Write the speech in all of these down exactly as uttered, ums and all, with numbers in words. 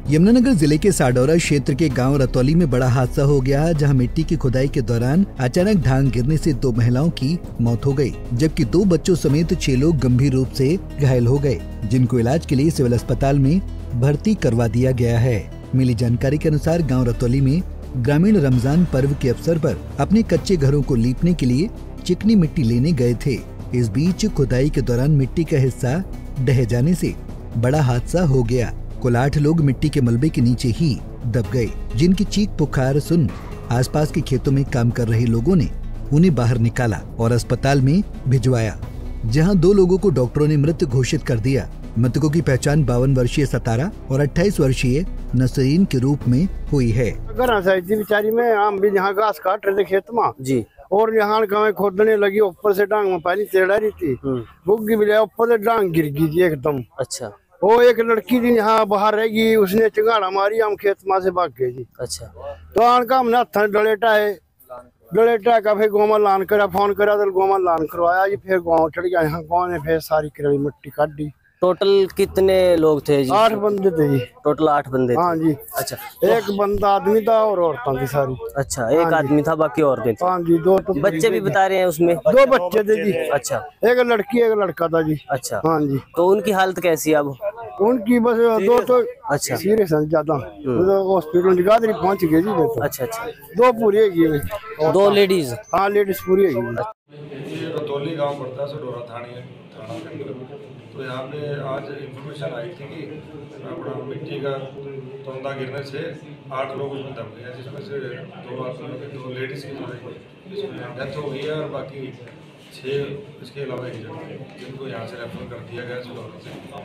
यमुनानगर जिले के साडौरा क्षेत्र के गांव रतौली में बड़ा हादसा हो गया, जहां मिट्टी की खुदाई के दौरान अचानक ढांग गिरने से दो महिलाओं की मौत हो गई, जबकि दो बच्चों समेत छह लोग गंभीर रूप से घायल हो गए, जिनको इलाज के लिए सिविल अस्पताल में भर्ती करवा दिया गया है। मिली जानकारी के अनुसार गाँव रतौली में ग्रामीण रमजान पर्व के अवसर पर अपने कच्चे घरों को लीपने के लिए चिकनी मिट्टी लेने गए थे। इस बीच खुदाई के दौरान मिट्टी का हिस्सा ढह जाने से बड़ा हादसा हो गया। कुल आठ लोग मिट्टी के मलबे के नीचे ही दब गए, जिनकी चीख पुकार सुन आसपास के खेतों में काम कर रहे लोगों ने उन्हें बाहर निकाला और अस्पताल में भिजवाया, जहां दो लोगों को डॉक्टरों ने मृत घोषित कर दिया। मृतकों की पहचान बावन वर्षीय सतारा और अट्ठाईस वर्षीय नसरीन के रूप में हुई है। बेचारी में हम भी यहाँ घास काट रहे थे खेत में जी, और यहाँ गाँव खोदने लगी, ऊपर से डांग में पानी तेड़ा रही थी, बुग्गी भी ऊपर से डांग गिर गई थी एकदम। अच्छा, वो एक लड़की थी यहाँ बाहर रहेगी, उसने चिंगाड़ा मारी, हम खेत में से भाग गए जी। अच्छा, तो आन का हमने हथ डलेटा है, डलेटा का फिर गोमा लान करा, फोन करा तो गोमा लान करवाया जी, फिर गाँव चढ़ गया। यहाँ गाँव ने फिर सारी किरड़ी मिट्टी काट दी। टोटल कितने लोग थे जी? आठ बंदे थे जी। टोटल आठ बंदे थे। हाँ जी। अच्छा, एक बंदा आदमी था और औरतें थी सारी। अच्छा, एक आदमी था, बाकी औरतें थी। हाँ जी। दो तो बच्चे भी बता रहे हैं उसमें? दो बच्चे थे जी। अच्छा, एक लड़की एक लड़का था जी। अच्छा, हाँ जी। तो उनकी हालत कैसी है अब? उनकी बस दो तो अच्छा सीरियस है ज्यादा, हॉस्पिटल जगाधरी पहुँच गए जी। तो अच्छा अच्छा, दो पूरी है, दो लेडीज? हाँ, लेडीज पूरी है। रतौली गांव पड़ता है, सडौरा थाने थाना के अंदर। तो यहाँ पे आज इन्फॉर्मेशन आई थी कि अपना मिट्टी का तोंदा गिरने से आठ लोग उसमें दब गए, जिसमें से दो आदमियों के दो लेडीज़ की जो है इसमें डेथ हो गई है, और बाकी छः इसके अलावा एक जन जिनको यहाँ से रेफर कर दिया गया सडौरा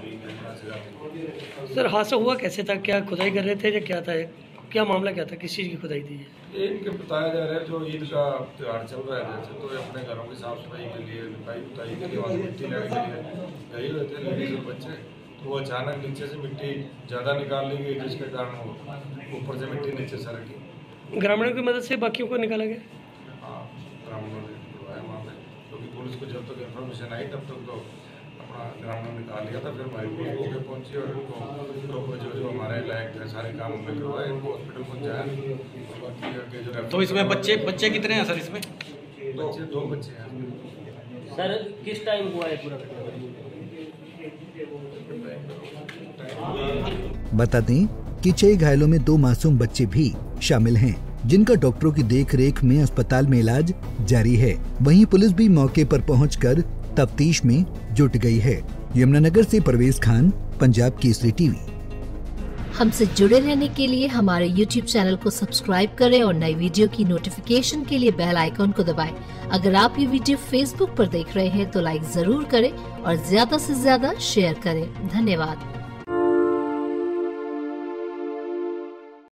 से। सर, हादसा हुआ कैसे था? क्या खुदाई कर रहे थे या क्या था? क्या मामला क्या था? किस चीज़ की खुदाई थी? इनके बताया जा रहा है जो ईद का त्यौहार चल रहा है जैसे, तो अपने घरों की साफ सफाई के लिए, लिपाई पुताई के लिए, वहाँ मिट्टी लेने के लिए गए हुए थे लेडीज और बच्चे। तो वो अचानक नीचे से मिट्टी ज़्यादा निकाल ली गई, जिसके कारण वो ऊपर से मिट्टी नीचे सरकी। ग्रामीणों की मदद से बाकियों को निकाला गया? हाँ, ग्रामीणों ने करवाया वहाँ पे, क्योंकि पुलिस को जब तक इन्फॉर्मेशन आई तब तक तो ग्रामीणों ने निकाल लिया था। फिर हमारी पुलिस को भी पहुंची और इनको जो जो हमारे लायक थे सारे काम हमने करवाए, इनको हॉस्पिटल पहुंचाया। जो तो इसमें बच्चे बच्चे कितने हैं सर? इसमें बच्चे दो बच्चे हैं सर। किस टाइम हुआ है पूरा? बता दें कि छह घायलों में दो मासूम बच्चे भी शामिल हैं, जिनका डॉक्टरों की देखरेख में अस्पताल में इलाज जारी है। वहीं पुलिस भी मौके पर पहुंचकर तफ्तीश में जुट गई है। यमुनानगर से परवेज खान, पंजाब केसरी टीवी। हमसे जुड़े रहने के लिए हमारे यूट्यूब चैनल को सब्सक्राइब करें और नई वीडियो की नोटिफिकेशन के लिए बेल आइकॉन को दबाएं। अगर आप ये वीडियो फेसबुक पर देख रहे हैं तो लाइक जरूर करें और ज्यादा से ज्यादा शेयर करें। धन्यवाद।